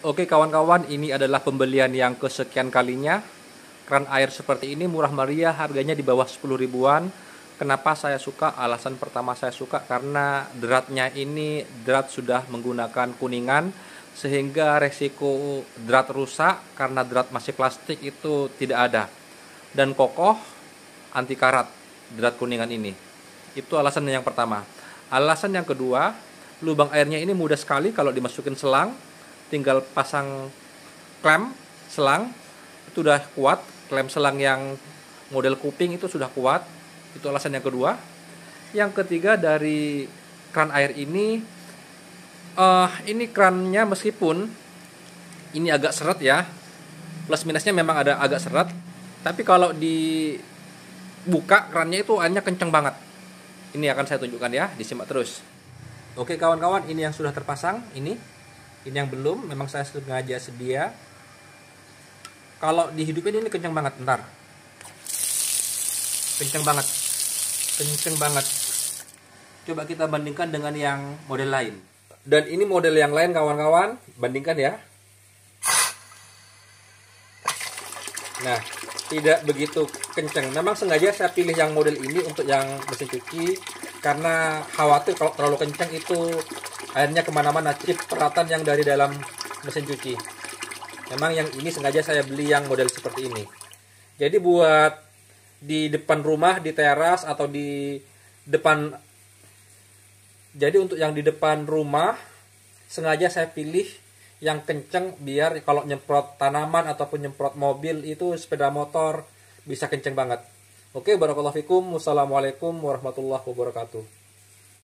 Oke kawan-kawan, ini adalah pembelian yang kesekian kalinya. Kran air seperti ini murah meriah, harganya di bawah 10 ribuan. Kenapa saya suka? Alasan pertama saya suka karena dratnya ini drat sudah menggunakan kuningan, sehingga resiko drat rusak karena drat masih plastik itu tidak ada. Dan kokoh, anti karat drat kuningan ini. Itu alasan yang pertama. Alasan yang kedua, lubang airnya ini mudah sekali kalau dimasukin selang. Tinggal pasang klem selang, itu udah kuat. Klem selang yang model kuping itu sudah kuat. Itu alasan yang kedua. Yang ketiga, dari kran air ini krannya meskipun ini agak seret ya, plus minusnya memang ada agak seret, tapi kalau dibuka krannya itu airnya kenceng banget. Ini akan saya tunjukkan ya, disimak terus. Oke kawan-kawan, ini yang sudah terpasang, ini yang belum, memang saya sengaja sedia. Kalau dihidupin ini kenceng banget, bentar. Kenceng banget. Coba kita bandingkan dengan yang model lain. Dan ini model yang lain kawan-kawan, bandingkan ya. Nah, tidak begitu kenceng. Memang sengaja saya pilih yang model ini untuk yang mesin cuci, karena khawatir kalau terlalu kenceng itu airnya kemana-mana, cipratan yang dari dalam mesin cuci. Memang yang ini sengaja saya beli yang model seperti ini. Jadi buat di depan rumah, di teras atau di depan, jadi untuk yang di depan rumah sengaja saya pilih yang kenceng, biar kalau nyemprot tanaman ataupun nyemprot mobil itu, sepeda motor, bisa kenceng banget. Oke, barakallahu fikum. Wassalamualaikum warahmatullahi wabarakatuh.